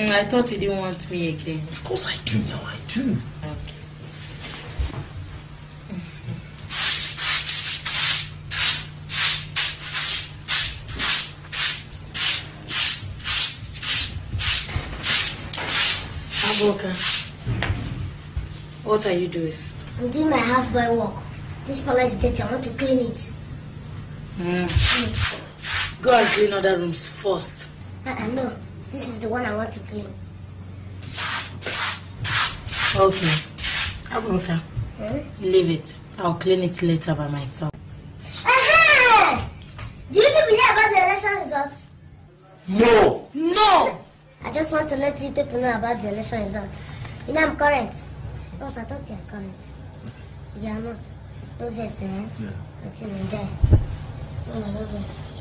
I thought you didn't want me again. Of course I do now, I do. Okay. Aboka, what are you doing? I'm doing my houseboy work. This parlor is dirty. I want to clean it. Go and clean other rooms first. No, this is the one I want to clean. Okay. Aboka, leave it. I'll clean it later by myself. Do you people hear about the election results? No! No! I just want to let you people know about the election results. You know I'm current. Because I thought you are current. You are not. No verse, eh? Yeah. Until you enjoy. No verse.